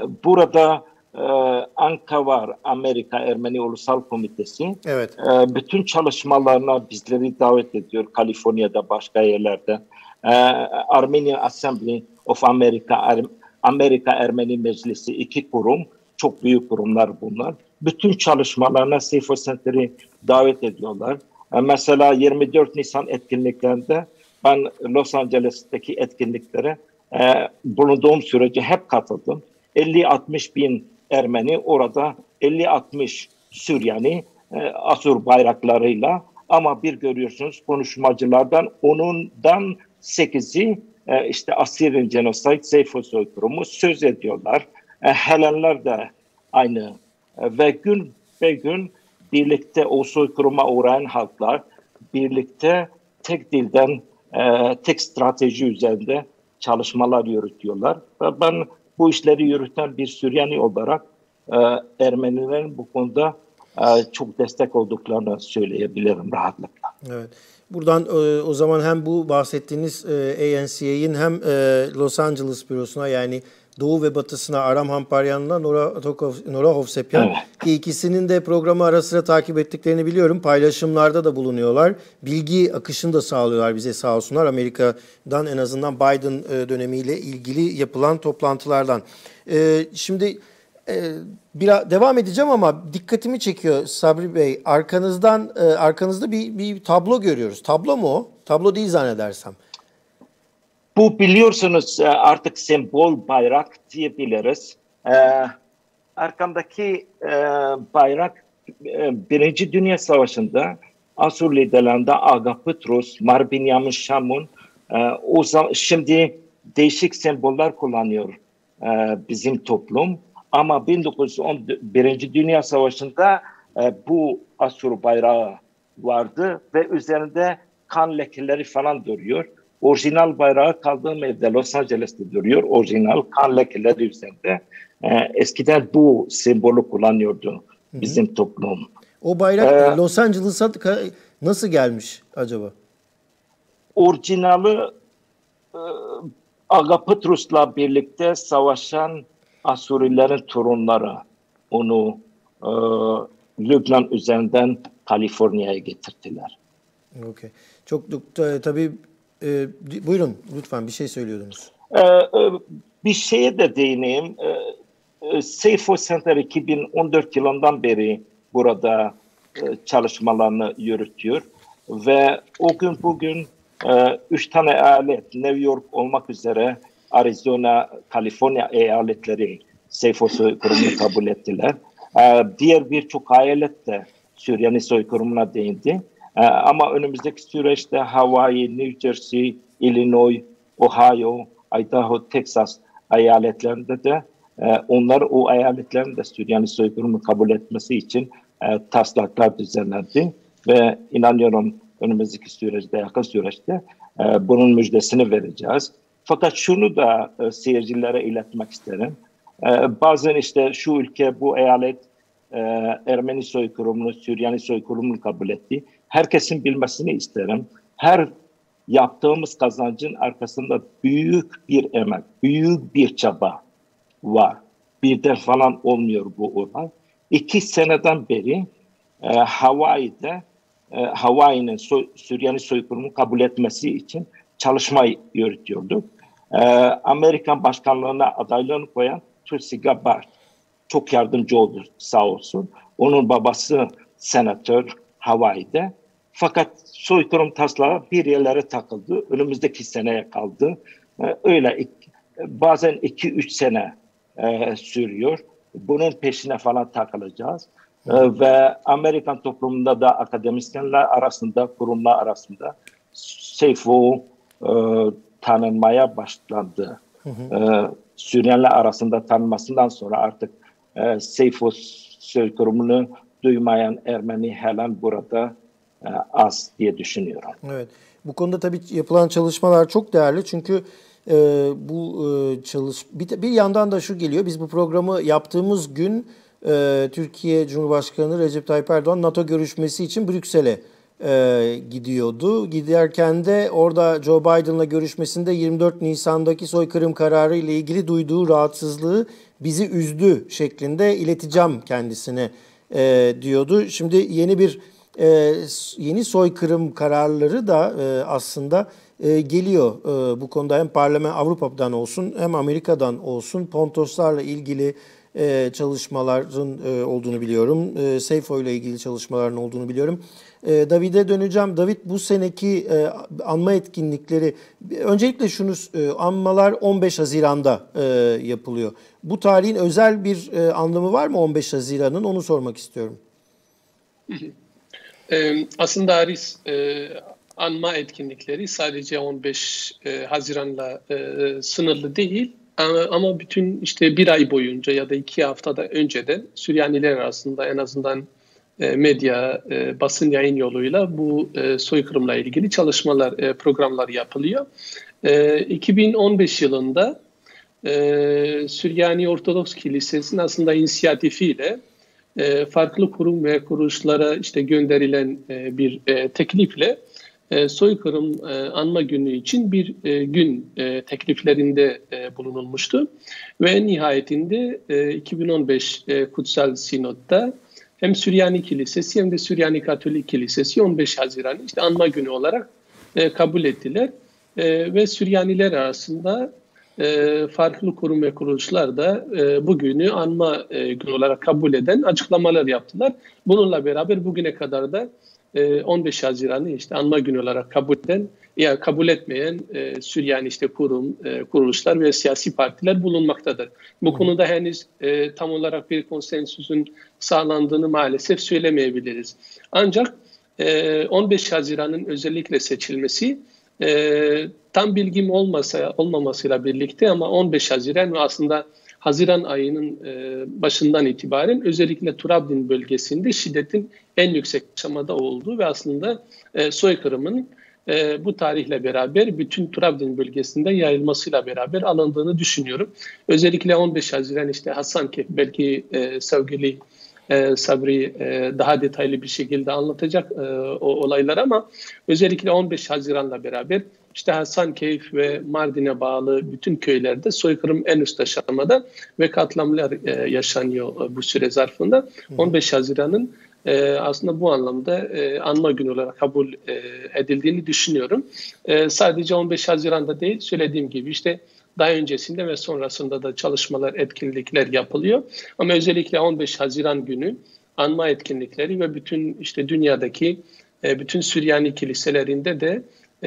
burada Ee, ANKA var, Amerika Ermeni Ulusal Komitesi. Evet. Ee, bütün çalışmalarına bizleri davet ediyor, Kaliforniya'da, başka yerlerde. Ee, Armenian Assembly of America, er Amerika Ermeni Meclisi, iki kurum, çok büyük kurumlar bunlar. Bütün çalışmalarına Seyfo Center'i davet ediyorlar. Ee, mesela yirmi dört Nisan etkinliklerinde ben Los Angeles'teki etkinliklere e, bulunduğum sürece hep katıldım. elli altmış bin Ermeni orada, elli altmış Süryani e, Asur bayraklarıyla, ama bir görüyorsunuz konuşmacılardan onundan sekizi e, işte Assyrian Genocide, Seyfo soykırımı söz ediyorlar. E, Helenler de aynı e, ve gün ve gün birlikte o soykırıma uğrayan halklar birlikte tek dilden, e, tek strateji üzerinde çalışmalar yürütüyorlar. Ve ben bu işleri yürüten bir Süryani olarak e, Ermenilerin bu konuda e, çok destek olduklarını söyleyebilirim rahatlıkla. Evet. Buradan e, o zaman hem bu bahsettiğiniz e, A N C A'nin hem e, Los Angeles bürosuna, yani Doğu ve Batısına Aram Hamparyan'la Nora, Tokov, Nora Hovsepyan, evet, ki ikisinin de programı ara sıra takip ettiklerini biliyorum. Paylaşımlarda da bulunuyorlar. Bilgi akışını da sağlıyorlar bize, sağ olsunlar. Amerika'dan, en azından Biden dönemiyle ilgili yapılan toplantılardan. Ee, şimdi e, biraz devam edeceğim ama dikkatimi çekiyor Sabri Bey. Arkanızdan e, arkanızda bir, bir tablo görüyoruz. Tablo mu o? Tablo değil zannedersem. Bu biliyorsunuz artık sembol bayrak diyebiliriz. Ee, arkamdaki e, bayrak e, Birinci Dünya Savaşı'nda Asur liderlerinde Aga Petrus, Mar Binyamin Shamun e, o zaman, şimdi değişik semboller kullanıyor e, bizim toplum. Ama bin dokuz yüz on Birinci Dünya Savaşı'nda e, bu Asur bayrağı vardı ve üzerinde kan lekeleri falan duruyor. Orijinal bayrağı kaldığım evde Los Angeles'te duruyor. Orijinal kan lekeleri üzerinde. Ee, eskiden bu sembolü kullanıyordu bizim hı hı. toplum. O bayrak ee, Los Angeles'a nasıl gelmiş acaba? Orijinali e, Aga Petrus'la birlikte savaşan Asurilerin torunları onu e, Lübnan üzerinden Kaliforniya'ya getirdiler. Okay. Çok tabii e, buyurun lütfen bir şey söylüyordunuz. E, e, bir şeye de değineyim. E, e, Seyfo Center iki bin on dört yılından beri burada e, çalışmalarını yürütüyor ve o gün bugün e, üç tane eyalet, New York olmak üzere Arizona, Kaliforniya eyaletleri Seyfo soykırımını kabul ettiler. E, diğer birçok eyalet de Süryani soykırımına değindi. Ee, ama önümüzdeki süreçte Hawaii, New Jersey, Illinois, Ohio, Idaho, Texas eyaletlerinde de e, onlar o eyaletlerin de Süryani soykırımı kabul etmesi için e, taslaklar düzenlendi ve inanıyorum önümüzdeki süreçte, yakın süreçte e, bunun müjdesini vereceğiz. Fakat şunu da e, seyircilere iletmek isterim. E, bazen işte şu ülke, bu eyalet e, Ermeni soykırımını, Süryani soykırımını kabul etti. Herkesin bilmesini isterim. Her yaptığımız kazancın arkasında büyük bir emek, büyük bir çaba var. Birden falan olmuyor bu olay. İki seneden beri e, Hawaii'de e, Hawaii'nin soy, Süryani soykırımını kabul etmesi için çalışma yürütüyorduk. E, Amerikan başkanlığına adaylığını koyan Tulsi Gabbard çok yardımcı oldu sağ olsun. Onun babası senatör Hawaii'de. Fakat soykırım taslağı bir yerlere takıldı. Önümüzdeki seneye kaldı. Ee, öyle bazen iki üç sene e, sürüyor. Bunun peşine falan takılacağız. Ee, ve Amerikan toplumunda da akademisyenler arasında, kurumlar arasında Seyfo e, tanınmaya başlandı. Hı hı. Ee, Süryaniler arasında tanınmasından sonra artık e, Seyfo soykırımını duymayan Ermeni halen burada az diye düşünüyorum. Evet. Bu konuda tabii yapılan çalışmalar çok değerli. Çünkü e, bu e, çalış bir, bir yandan da şu geliyor. Biz bu programı yaptığımız gün e, Türkiye Cumhurbaşkanı Recep Tayyip Erdoğan NATO görüşmesi için Brüksel'e e, gidiyordu. Giderken de orada Joe Biden'la görüşmesinde yirmi dört Nisan'daki soykırım kararı ile ilgili duyduğu rahatsızlığı bizi üzdü şeklinde ileteceğim kendisine e, diyordu. Şimdi yeni bir Ee, yeni soykırım kararları da e, aslında e, geliyor. E, bu konuda hem Parlament Avrupa'dan olsun hem Amerika'dan olsun Pontoslarla ilgili e, çalışmaların e, olduğunu biliyorum. E, Seyfo ile ilgili çalışmaların olduğunu biliyorum. E, David'e döneceğim. David, bu seneki e, anma etkinlikleri, öncelikle şunu e, anmalar on beş Haziran'da e, yapılıyor. Bu tarihin özel bir e, anlamı var mı on beş Haziran'ın? Onu sormak istiyorum. Ee, aslında Aris, e, anma etkinlikleri sadece on beş e, Haziran'la e, sınırlı değil ama, ama bütün işte bir ay boyunca ya da iki haftada önceden Süryaniler arasında en azından e, medya, e, basın yayın yoluyla bu e, soykırımla ilgili çalışmalar, e, programlar yapılıyor. E, iki bin on beş yılında e, Süryani Ortodoks Kilisesi'nin aslında inisiyatifiyle E, farklı kurum ve kuruluşlara işte gönderilen e, bir e, teklifle e, soykırım e, anma günü için bir e, gün e, tekliflerinde e, bulunulmuştu. Ve nihayetinde e, iki bin on beş e, Kutsal Sinod'da hem Süryani Kilisesi hem de Süryani Katolik Kilisesi on beş Haziran'ı işte anma günü olarak e, kabul ettiler. E, ve Süryaniler arasında E, farklı kurum ve kuruluşlar da e, bugünü anma e, günü olarak kabul eden açıklamalar yaptılar. Bununla beraber bugüne kadar da e, on beş Haziran'ı işte anma günü olarak kabul eden ya kabul etmeyen e, Süryani işte kurum, e, kuruluşlar ve siyasi partiler bulunmaktadır. Bu konuda henüz e, tam olarak bir konsensüsün sağlandığını maalesef söylemeyebiliriz. Ancak e, on beş Haziran'ın özellikle seçilmesi E, tam bilgim olmasa olmamasıyla birlikte ama on beş Haziran ve aslında Haziran ayının e, başından itibaren özellikle Trabzon bölgesinde şiddetin en yüksek aşamada olduğu ve aslında e, soykırımın e, bu tarihle beraber bütün Trabzon bölgesinde yayılmasıyla beraber alındığını düşünüyorum. Özellikle on beş Haziran işte Hasankeyf, belki e, sevgili e, Sabri e, daha detaylı bir şekilde anlatacak e, o olaylar, ama özellikle on beş Haziran'la beraber işte Hasankeyf ve Mardin'e bağlı bütün köylerde soykırım en üst aşamada ve katliamlar e, yaşanıyor e, bu süre zarfında. Hı hı. on beş Haziran'ın e, aslında bu anlamda e, anma günü olarak kabul e, edildiğini düşünüyorum. E, sadece on beş Haziran'da değil, söylediğim gibi işte daha öncesinde ve sonrasında da çalışmalar, etkinlikler yapılıyor. Ama özellikle on beş Haziran günü anma etkinlikleri ve bütün işte dünyadaki e, bütün Süryani kiliselerinde de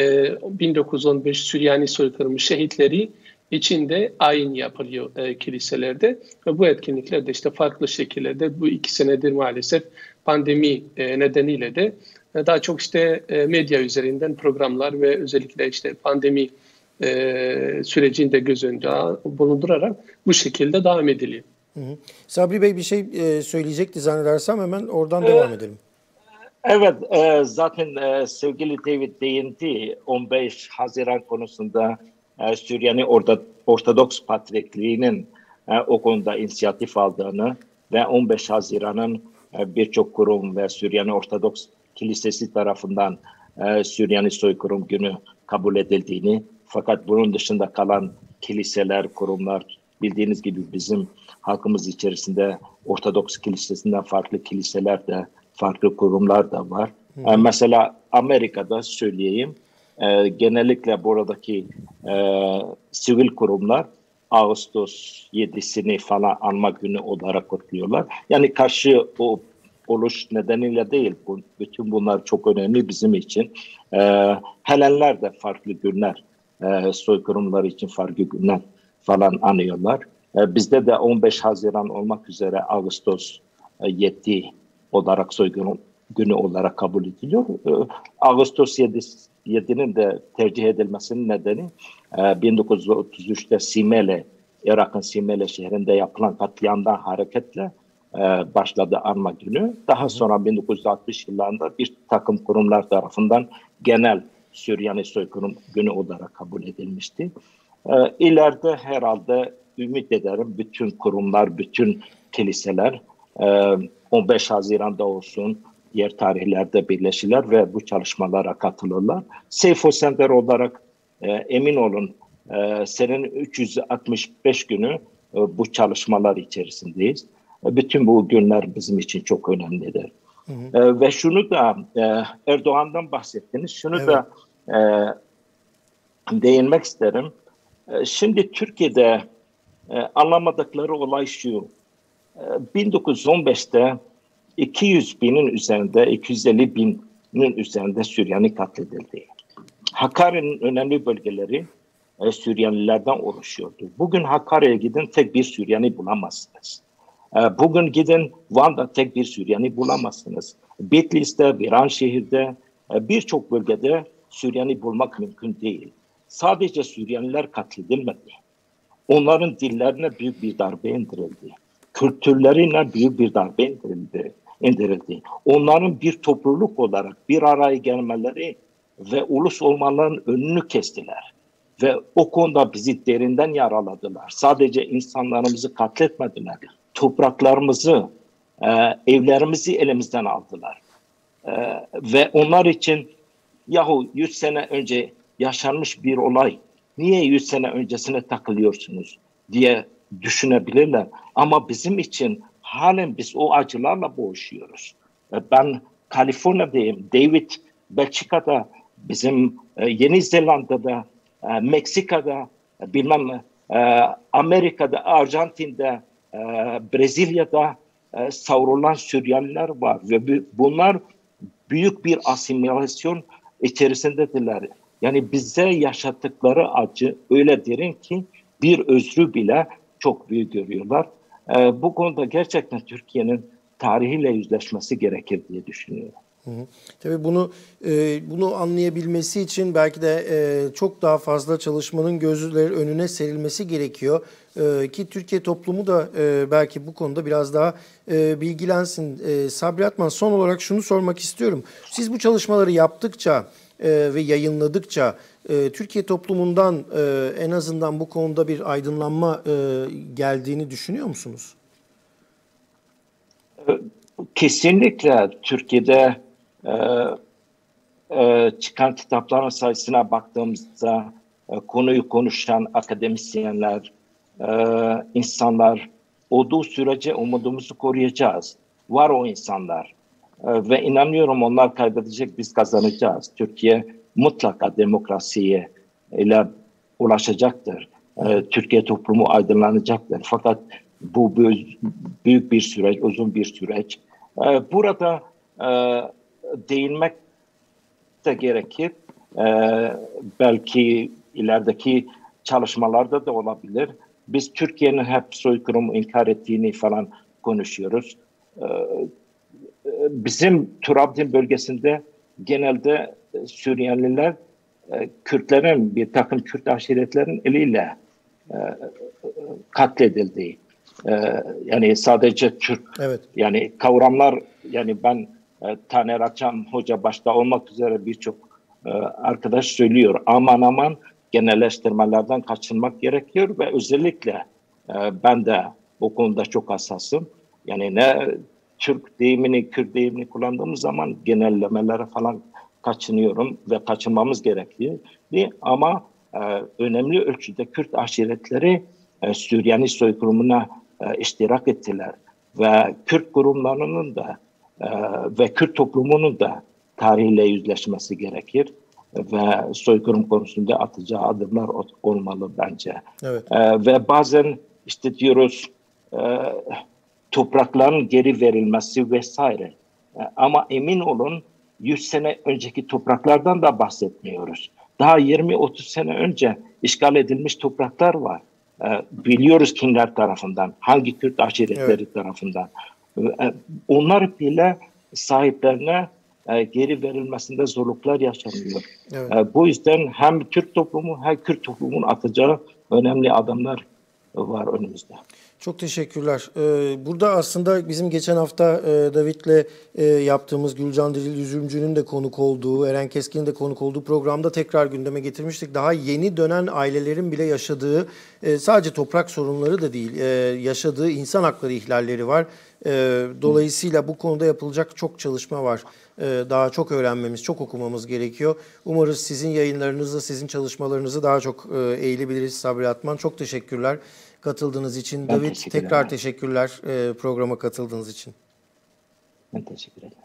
bin dokuz yüz on beş Süryani soykırımı şehitleri içinde ayin yapılıyor e, kiliselerde ve bu etkinlikler de işte farklı şekillerde bu iki senedir maalesef pandemi e, nedeniyle de e, daha çok işte e, medya üzerinden programlar ve özellikle işte pandemi e, sürecini de göz önünde bulundurarak bu şekilde devam ediliyor. Hı hı. Sabri Bey bir şey e, söyleyecekti zannedersem, hemen oradan evet. devam edelim. Evet, e, zaten e, sevgili David değindi. on beş Haziran konusunda e, Süryani Ortodoks Patrikliği'nin e, o konuda inisiyatif aldığını ve on beş Haziran'ın e, birçok kurum ve Süryani Ortodoks Kilisesi tarafından e, Süryani soykırım günü kabul edildiğini, fakat bunun dışında kalan kiliseler, kurumlar, bildiğiniz gibi bizim halkımız içerisinde Ortodoks Kilisesi'nden farklı kiliseler de, farklı kurumlar da var. Hı. Ee, mesela Amerika'da söyleyeyim, e, genellikle buradaki e, sivil kurumlar Ağustos yedisini falan anma günü olarak kutluyorlar. Yani karşı o oluş nedeniyle değil, bu, bütün bunlar çok önemli bizim için. E, Helenler de farklı günler, e, soykırımlar için farklı günler falan anıyorlar. E, bizde de on beş Haziran olmak üzere Ağustos e, yedi olarak soykırım günü olarak kabul ediliyor. Ee, Ağustos yedi'nin de tercih edilmesinin nedeni e, bin dokuz yüz otuz üç'te Simele, Irak'ın Simele şehrinde yapılan katliamdan hareketle e, başladı anma günü. Daha sonra bin dokuz yüz altmış yıllarında bir takım kurumlar tarafından genel Süryani soykırım günü olarak kabul edilmişti. E, ileride herhalde ümit ederim bütün kurumlar, bütün kiliseler e, on beş Haziran'da olsun, diğer tarihlerde birleşirler ve bu çalışmalara katılırlar. Seyfo Center olarak e, emin olun e, senenin üç yüz altmış beş günü e, bu çalışmalar içerisindeyiz. E, bütün bu günler bizim için çok önemlidir. Hı hı. E, ve şunu da e, Erdoğan'dan bahsettiniz, şunu evet. da e, değinmek isterim. E, şimdi Türkiye'de e, anlamadıkları olay şu. bin dokuz yüz on beş'te iki yüz binin üzerinde, iki yüz elli binin üzerinde Süryani katledildi. Hakkari'nin önemli bölgeleri e, Süryanilerden oluşuyordu. Bugün Hakkari'ye gidin, tek bir Süryani bulamazsınız. E, bugün gidin Van'da tek bir Süryani bulamazsınız. Bitlis'te, Viranşehir'de, e, birçok bölgede Süryani bulmak mümkün değil. Sadece Süryaniler katledilmedi. Onların dillerine büyük bir darbe indirildi. Kültürlerine büyük bir darbe indirildi, indirildi. Onların bir topluluk olarak bir araya gelmeleri ve ulus olmalarının önünü kestiler. Ve o konuda bizi derinden yaraladılar. Sadece insanlarımızı katletmediler. Topraklarımızı, e, evlerimizi elimizden aldılar. E, ve onlar için yahu yüz sene önce yaşanmış bir olay, niye yüz sene öncesine takılıyorsunuz diye düşünebilirler. Ama bizim için halen biz o acılarla boğuşuyoruz. Ben Kaliforniya'dayım, David Belçika'da, bizim Yeni Zelanda'da, Meksika'da, bilmem Amerika'da, Arjantin'de, Brezilya'da savrulan Süryaniler var ve bunlar büyük bir asimilasyon içerisindedirler. Yani bize yaşattıkları acı öyle derin ki bir özrü bile çok büyük görüyorlar. Ee, bu konuda gerçekten Türkiye'nin tarihiyle yüzleşmesi gerekir diye düşünüyorum. Hı hı. Tabii bunu e, bunu anlayabilmesi için belki de e, çok daha fazla çalışmanın gözleri önüne serilmesi gerekiyor. E, ki Türkiye toplumu da e, belki bu konuda biraz daha e, bilgilensin. E, Sabri Atman, son olarak şunu sormak istiyorum. Siz bu çalışmaları yaptıkça e, ve yayınladıkça e, Türkiye toplumundan e, en azından bu konuda bir aydınlanma e, geldiğini düşünüyor musunuz? Kesinlikle Türkiye'de e, e, çıkan kitapların sayısına baktığımızda e, konuyu konuşan akademisyenler, e, insanlar olduğu sürece umudumuzu koruyacağız. Var o insanlar e, ve inanıyorum onlar kaybedecek, biz kazanacağız. Türkiye mutlaka demokrasiye ile ulaşacaktır. E, Türkiye toplumu aydınlanacaktır. Fakat bu büyük bir süreç, uzun bir süreç. Burada e, değinmek de gerekir. E, belki ilerideki çalışmalarda da olabilir. Biz Türkiye'nin hep soykırımı inkar ettiğini falan konuşuyoruz. E, bizim Trabzon bölgesinde genelde Süryaniler e, Kürtlerin, bir takım Kürt aşiretlerin eliyle e, katledildi. Ee, yani sadece Türk, evet. Yani kavramlar, yani ben e, Taner Akçam Hoca başta olmak üzere birçok e, arkadaş söylüyor. Aman aman genelleştirmelerden kaçınmak gerekiyor ve özellikle e, ben de bu konuda çok hassasım. Yani ne Türk deyimini, Kürt deyimini kullandığımız zaman genellemelere falan kaçınıyorum ve kaçınmamız gerekiyor. Ama e, önemli ölçüde Kürt aşiretleri e, Süryani soykırımına e, iştirak ettiler ve Kürt kurumlarının da e, ve Kürt toplumunun da tarihle yüzleşmesi gerekir ve soykırım konusunda atacağı adımlar olmalı bence. Evet. E, ve bazen işte diyoruz e, toprakların geri verilmesi vesaire. E, ama emin olun yüz sene önceki topraklardan da bahsetmiyoruz. Daha yirmi otuz sene önce işgal edilmiş topraklar var. E, biliyoruz kimler tarafından, hangi Kürt aşiretleri evet. tarafından. E, onlar bile sahiplerine e, geri verilmesinde zorluklar yaşanıyor. Evet. E, bu yüzden hem Türk toplumu hem Kürt toplumunun atacağı önemli adımlar var önümüzde. Çok teşekkürler. Burada aslında bizim geçen hafta David'le yaptığımız Gülcan Diril Üzümcü'nün de konuk olduğu, Eren Keskin'in de konuk olduğu programda tekrar gündeme getirmiştik. Daha yeni dönen ailelerin bile yaşadığı, sadece toprak sorunları da değil, yaşadığı insan hakları ihlalleri var. Dolayısıyla bu konuda yapılacak çok çalışma var. Daha çok öğrenmemiz, çok okumamız gerekiyor. Umarız sizin yayınlarınızı, sizin çalışmalarınızı daha çok eğilebiliriz Sabri Atman. Çok teşekkürler katıldığınız için. Ben David teşekkür tekrar ederim. Teşekkürler e, programa katıldığınız için. Ben teşekkür ederim.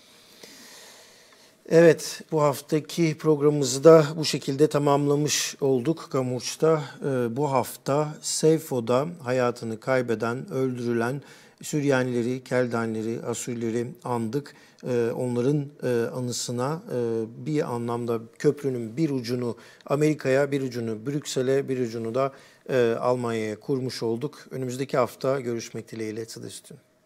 Evet, bu haftaki programımızı da bu şekilde tamamlamış olduk Kamuç'ta. E, bu hafta Seyfo'da hayatını kaybeden, öldürülen Süryanileri, Keldanileri, Asurleri andık. E, onların e, anısına e, bir anlamda köprünün bir ucunu Amerika'ya, bir ucunu Brüksel'e, bir ucunu da e, Almanya'ya kurmuş olduk. Önümüzdeki hafta görüşmek dileğiyle. Sıdüstün.